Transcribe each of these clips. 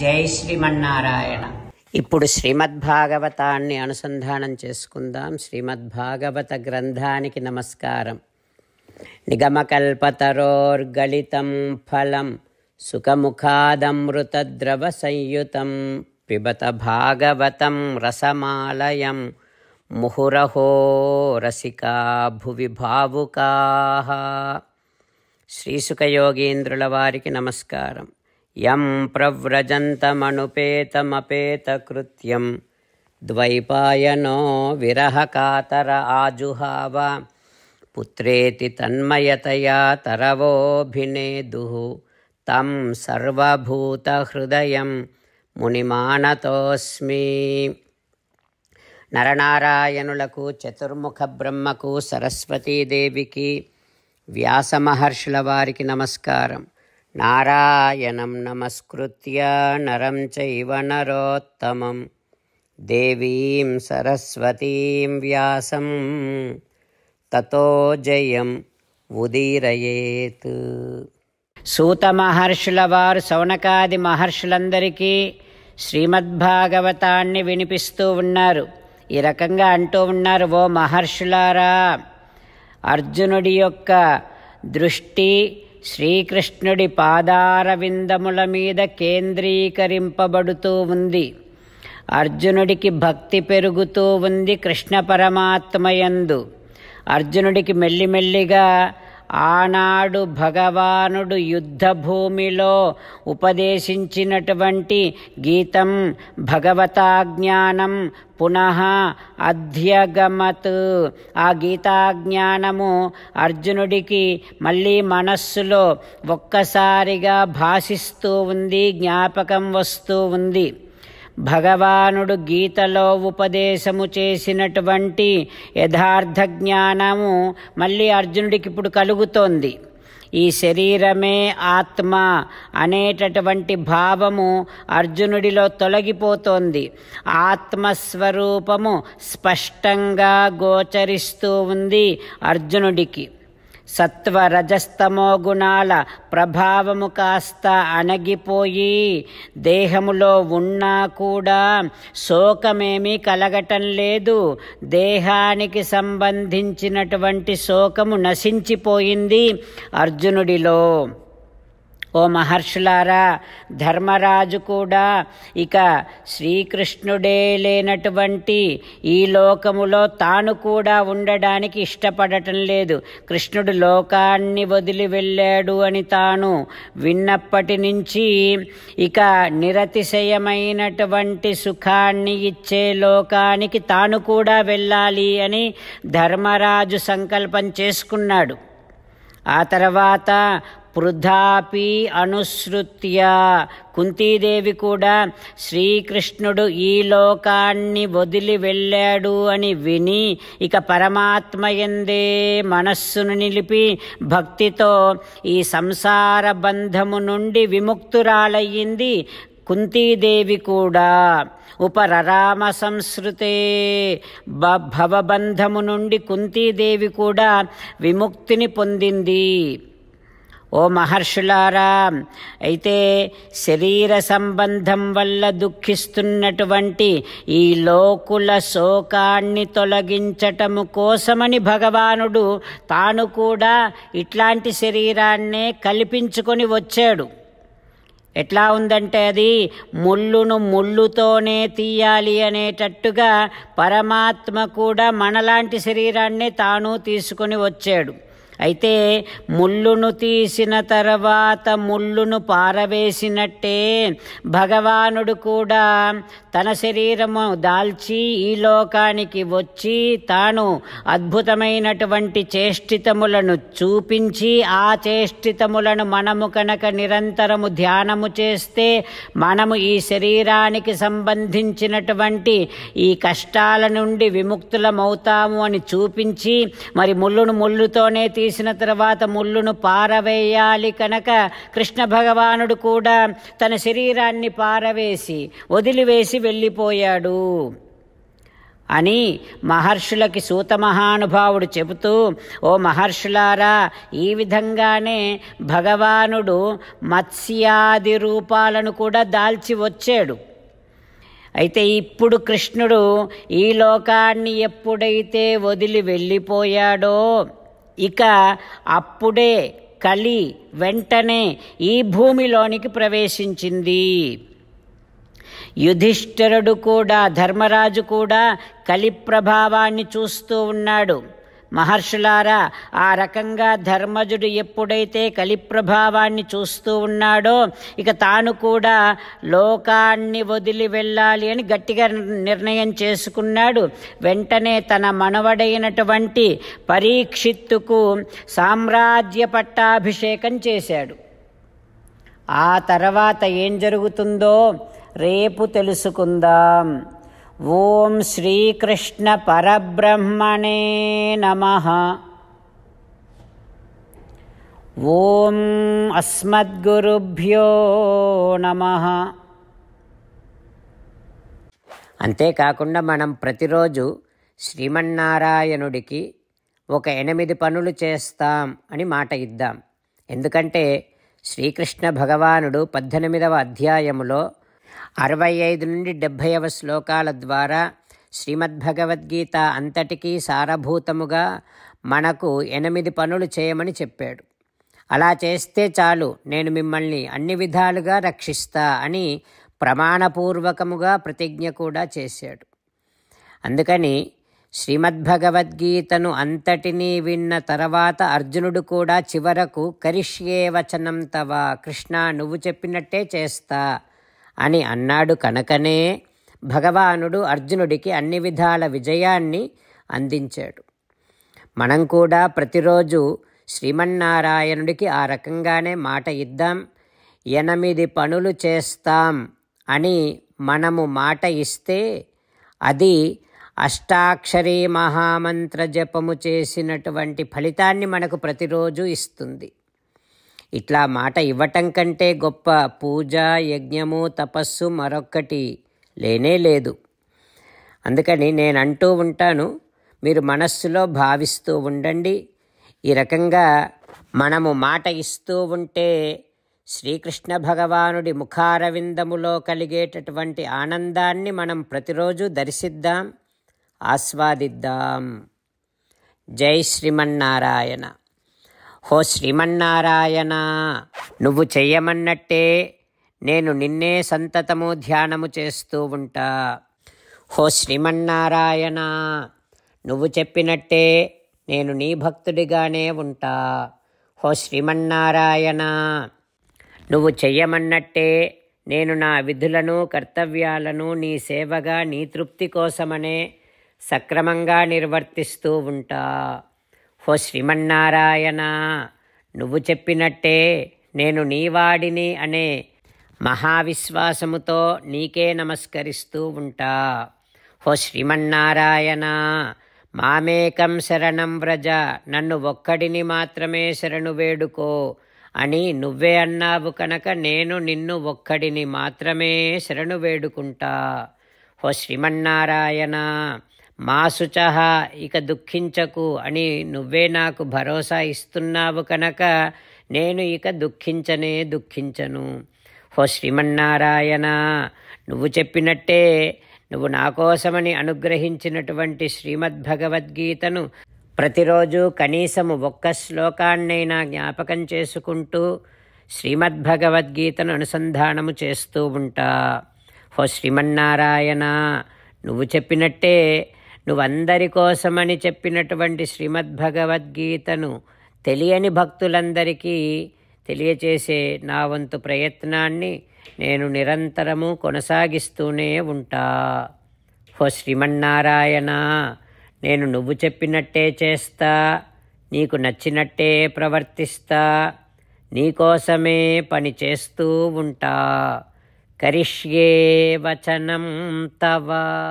జై శ్రీమన్నారాయణ. ఇప్పుడు శ్రీమద్భాగవతాన్ని అనుసంధానం చేసుకుందాం. శ్రీమద్భాగవత గ్రంథానికి నమస్కారం. నిగమకల్పతరోర్గళితం ఫలం సుఖముఖాదమృతద్రవ సంయుతం పిబత భాగవతం రసమాలయం ముహురహో రసికా భువి భావుకాః. శ్రీసుఖయోగీంద్రుల వారికి నమస్కారం. యం ప్రవ్రజంతమనుపేతమపేతకృత్యం ద్వైపాయనో విరహకాతర ఆజుహావ పుత్రేతి తన్మయతయా తరవోభినేదుః తం సర్వభూతహృదయం మునిమానతోస్మి. నరనారాయణులకు, చతుర్ముఖ బ్రహ్మకు, సరస్వతీదేవికి, వ్యాసమహర్షుల వారికి నమస్కారం. నారాయణం నమస్కృత్య నరం చైవ నరోత్తమం దేవీం సరస్వతీం వ్యాసం తతో జయం ఉదీరయేత్. సూత మహర్షుల వారు శౌనకాది మహర్షులందరికీ శ్రీమద్భాగవతాన్ని వినిపిస్తూ ఉన్నారు. ఈ రకంగా అంటూ ఉన్నారు: ఓ మహర్షులారా, అర్జునుడి యొక్క దృష్టి శ్రీకృష్ణుడి పాదారవిందముల మీద కేంద్రీకరింపబడుతూ ఉంది. అర్జునుడికి భక్తి పెరుగుతూ ఉంది కృష్ణ పరమాత్మయందు. అర్జునుడికి మెల్లిమెల్లిగా ఆనాడు భగవానుడు యుద్ధభూమిలో ఉపదేశించినటువంటి గీతం భగవతాజ్ఞానం పునః అధ్యగమత్. ఆ గీతాజ్ఞానము అర్జునుడికి మళ్ళీ మనస్సులో ఒక్కసారిగా భాసిస్తూ ఉంది, జ్ఞాపకం వస్తూ ఉంది. భగవానుడు గీతలో ఉపదేశము చేసినటువంటి యథార్థ జ్ఞానము మళ్ళీ అర్జునుడికి ఇప్పుడు కలుగుతోంది. ఈ శరీరమే ఆత్మ అనేటటువంటి భావము అర్జునుడిలో తొలగిపోతోంది. ఆత్మస్వరూపము స్పష్టంగా గోచరిస్తూ ఉంది అర్జునుడికి. సత్వ రజస్తమో గుణాల ప్రభావము కాస్త అణగిపోయి దేహములో ఉన్నా కూడా శోకమేమీ కలగటం లేదు. దేహానికి సంబంధించినటువంటి శోకము నశించిపోయింది అర్జునుడిలో. ఓ మహర్షులారా, ధర్మరాజు కూడా ఇక శ్రీకృష్ణుడే లేనటువంటి ఈ లోకములో తాను కూడా ఉండడానికి ఇష్టపడటం లేదు. కృష్ణుడు లోకాన్ని వదిలి వెళ్ళాడు అని తాను విన్నప్పటి నుంచి ఇక నిరతిశయమైనటువంటి సుఖాన్ని ఇచ్చే లోకానికి తాను కూడా వెళ్ళాలి అని ధర్మరాజు సంకల్పం చేసుకున్నాడు. ఆ తర్వాత పృథాపి అనుసృత్య కుంతీదేవి కూడా శ్రీకృష్ణుడు ఈ లోకాన్ని వదిలి వెళ్ళాడు అని విని ఇక పరమాత్మయందే మనస్సును నిలిపి భక్తితో ఈ సంసార బంధము నుండి విముక్తురాలయ్యింది కుంతీదేవి కూడా. ఉపరరామ సంస్కృతే భవబంధము నుండి కుంతీదేవి కూడా విముక్తిని పొందింది. ఓ మహర్షులారా, అయితే శరీర సంబంధం వల్ల దుఃఖిస్తున్నటువంటి ఈ లోకుల శోకాన్ని తొలగించటము కోసమని భగవానుడు తాను కూడా ఇట్లాంటి శరీరాన్నే కల్పించుకొని వచ్చాడు. ఎట్లా ఉందంటే అది ముళ్ళును ముళ్ళుతోనే తీయాలి అనేటట్టుగా పరమాత్మ కూడా మనలాంటి శరీరాన్నే తాను తీసుకొని వచ్చాడు. అయితే ముళ్ళును తీసిన తర్వాత ముళ్ళును పారవేసినట్టే భగవానుడు కూడా తన శరీరము దాల్చి ఈ లోకానికి వచ్చి తాను అద్భుతమైనటువంటి చేష్టితములను చూపించి ఆ చేష్టితములను మనము కనుక నిరంతరము ధ్యానము చేస్తే మనము ఈ శరీరానికి సంబంధించినటువంటి ఈ కష్టాల నుండి విముక్తులమవుతాము అని చూపించి మరి ముళ్ళును ముళ్ళుతోనే తీసిన తర్వాత ముళ్ళును పారవేయాలి కనుక కృష్ణ భగవానుడు కూడా తన శరీరాన్ని పారవేసి వదిలివేసి వెళ్ళిపోయాడు. అని మహర్షులకి సూత మహానుభావుడు చెబుతూ, ఓ మహర్షులారా, ఈ విధంగానే భగవానుడు మత్స్యాది రూపాలను కూడా దాల్చి వచ్చాడు. అయితే ఇప్పుడు కృష్ణుడు ఈ లోకాన్ని ఎప్పుడైతే వదిలి వెళ్ళిపోయాడో, ఇక అప్పుడే కలి వెంటనే ఈ భూమిలోనికి ప్రవేశించింది. యుధిష్ఠిరుడు కూడా, ధర్మరాజు కూడా కలి ప్రభావాన్ని చూస్తూ ఉన్నాడు. మహర్షులారా, ఆ రకంగా ధర్మజుడు ఎప్పుడైతే కలి ప్రభావాన్ని చూస్తూ ఉన్నాడో, ఇక తాను కూడా లోకాన్ని వదిలి వెళ్ళాలి అని గట్టిగా నిర్ణయం చేసుకున్నాడు. వెంటనే తన మనవడైనటువంటి పరీక్షిత్తుకు సామ్రాజ్య పట్టాభిషేకం చేశాడు. ఆ తర్వాత ఏం జరుగుతుందో రేపు తెలుసుకుందాం. ఓం శ్రీకృష్ణ పరబ్రహ్మణే నమః. ఓం అస్మద్గురుభ్యో నమః. అంతేకాకుండా మనం ప్రతిరోజు శ్రీమన్నారాయణుడికి ఒక 8 పనులు చేస్తాం అని మాట ఇద్దాం. ఎందుకంటే శ్రీకృష్ణ భగవానుడు 18వ అధ్యాయములో 65 నుండి 70వ శ్లోకాల ద్వారా శ్రీమద్భగవద్గీత అంతటికీ సారభూతముగా మనకు 8 పనులు చేయమని చెప్పాడు. అలా చేస్తే చాలు, నేను మిమ్మల్ని అన్ని విధాలుగా రక్షిస్తా అని ప్రమాణపూర్వకముగా ప్రతిజ్ఞ కూడా చేశాడు. అందుకని శ్రీమద్భగవద్గీతను అంతటినీ విన్న తర్వాత అర్జునుడు కూడా చివరకు కరిష్యే వచనం తవ, కృష్ణ నువ్వు చెప్పినట్టే చేస్తా అని అన్నాడు. కనుకనే భగవానుడు అర్జునుడికి అన్ని విధాల విజయాన్ని అందించాడు. మనం కూడా ప్రతిరోజు శ్రీమన్నారాయణుడికి ఆ రకంగానే మాట ఇద్దాం. 8 పనులు చేస్తాం అని మనము మాట ఇస్తే అది అష్టాక్షరీ మహామంత్ర జపము చేసినటువంటి ఫలితాన్ని మనకు ప్రతిరోజు ఇస్తుంది. ఇట్లా మాట ఇవ్వటం కంటే గొప్ప పూజ, యజ్ఞము, తపస్సు మరొక్కటి లేనే లేదు. అందుకని నేను అంటూ ఉంటాను, మీరు మనస్సులో భావిస్తూ ఉండండి. ఈ రకంగా మనము మాట ఇస్తూ ఉంటే శ్రీకృష్ణ భగవానుడి ముఖారవిందములో కలిగేటటువంటి ఆనందాన్ని మనం ప్రతిరోజు దర్శిద్దాం, ఆస్వాదిద్దాం. జై శ్రీమన్నారాయణ. హో శ్రీమన్నారాయణ, నువ్వు చెయ్యమన్నట్టే నేను నిన్నే సంతతము ధ్యానము చేస్తూ ఉంటా. హో శ్రీమన్నారాయణ, నువ్వు చెప్పినట్టే నేను నీ భక్తుడిగానే ఉంటా. హో శ్రీమన్నారాయణ, నువ్వు చెయ్యమన్నట్టే నేను నా విధులను, కర్తవ్యాలను నీ సేవగా, నీ తృప్తి కోసమనే సక్రమంగా నిర్వర్తిస్తూ ఉంటా. హో శ్రీమన్నారాయణ, నువ్వు చెప్పినట్టే నేను నీవాడిని అనే మహావిశ్వాసముతో నీకే నమస్కరిస్తూ ఉంటా. హో శ్రీమన్నారాయణ, మామేకం శరణం వ్రజ, నన్ను ఒక్కడిని మాత్రమే శరణు వేడుకో అని నువ్వే అన్నావు కనుక నేను నిన్ను ఒక్కడిని మాత్రమే శరణు వేడుకుంటా. హో శ్రీమన్నారాయణ, మా శుచః, ఇక దుఃఖించకు అని నువ్వే నాకు భరోసా ఇస్తున్నావు కనుక నేను ఇక దుఃఖించను. హో శ్రీమన్నారాయణ, నువ్వు చెప్పినట్టే నువ్వు నా కోసమని అనుగ్రహించినటువంటి శ్రీమద్భగవద్గీతను ప్రతిరోజు కనీసము 1 శ్లోకాన్నైనా జ్ఞాపకం చేసుకుంటూ శ్రీమద్భగవద్గీతను అనుసంధానము చేస్తూ ఉంటా. హో శ్రీమన్నారాయణ, నువ్వు చెప్పినట్టే నువ్వందరి కోసమని చెప్పినటువంటి శ్రీమద్భగవద్గీతను తెలియని భక్తులందరికీ తెలియచేసే నా వంతు ప్రయత్నాన్ని నేను నిరంతరము కొనసాగిస్తూనే ఉంటా. హో శ్రీమన్నారాయణ, నేను నువ్వు చెప్పినట్టే చేస్తా, నీకు నచ్చినట్టే ప్రవర్తిస్తా, నీకోసమే పని చేస్తూ ఉంటా. కరిష్యే వచనం తవ.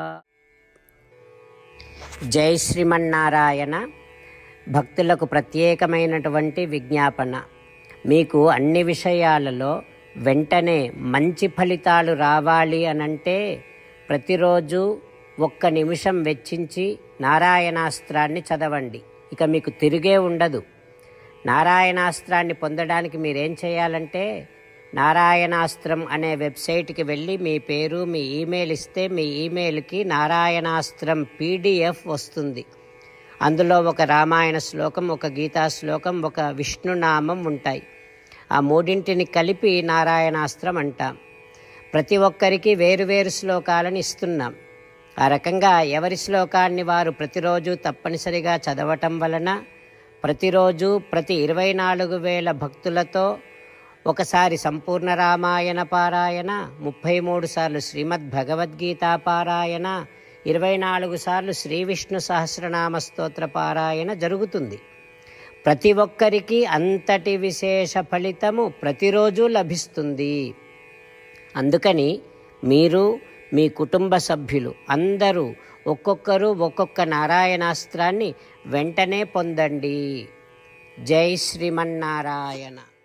జై శ్రీమన్నారాయణ. భక్తులకు ప్రత్యేకమైనటువంటి విజ్ఞాపన. మీకు అన్ని విషయాలలో వెంటనే మంచి ఫలితాలు రావాలి అనంటే ప్రతిరోజు ఒక్క నిమిషం వెచ్చించి నారాయణాస్త్రాన్ని చదవండి. ఇక మీకు తిరిగే ఉండదు. నారాయణాస్త్రాన్ని పొందడానికి మీరేం చేయాలంటే నారాయణాస్త్రం అనే వెబ్సైట్కి వెళ్ళి మీ పేరు, మీ ఈమెయిల్ ఇస్తే మీ ఈమెయిల్కి నారాయణాస్త్రం PDF వస్తుంది. అందులో ఒక రామాయణ శ్లోకం, ఒక గీతా శ్లోకం, ఒక విష్ణునామం ఉంటాయి. ఆ మూడింటిని కలిపి నారాయణాస్త్రం అంటాం. ప్రతి ఒక్కరికి వేరువేరు శ్లోకాలను ఇస్తున్నాం. ఆ రకంగా ఎవరి శ్లోకాన్ని వారు ప్రతిరోజు తప్పనిసరిగా చదవటం వలన ప్రతిరోజు ప్రతి 24,000 భక్తులతో ఒకసారి సంపూర్ణ రామాయణ పారాయణ, 33 సార్లు శ్రీమద్ భగవద్గీత పారాయణ, 24 సార్లు శ్రీ విష్ణు సహస్రనామ స్తోత్ర పారాయణ జరుగుతుంది. ప్రతి ఒక్కరికి అంతటి విశేష ఫలితము ప్రతిరోజు లభిస్తుంది. అందుకని మీరు, మీ కుటుంబ సభ్యులు అందరూ ఒక్కొక్కరు ఒక్కొక్క నారాయణాస్త్రాన్ని వెంటనే పొందండి. జై శ్రీమన్నారాయణ.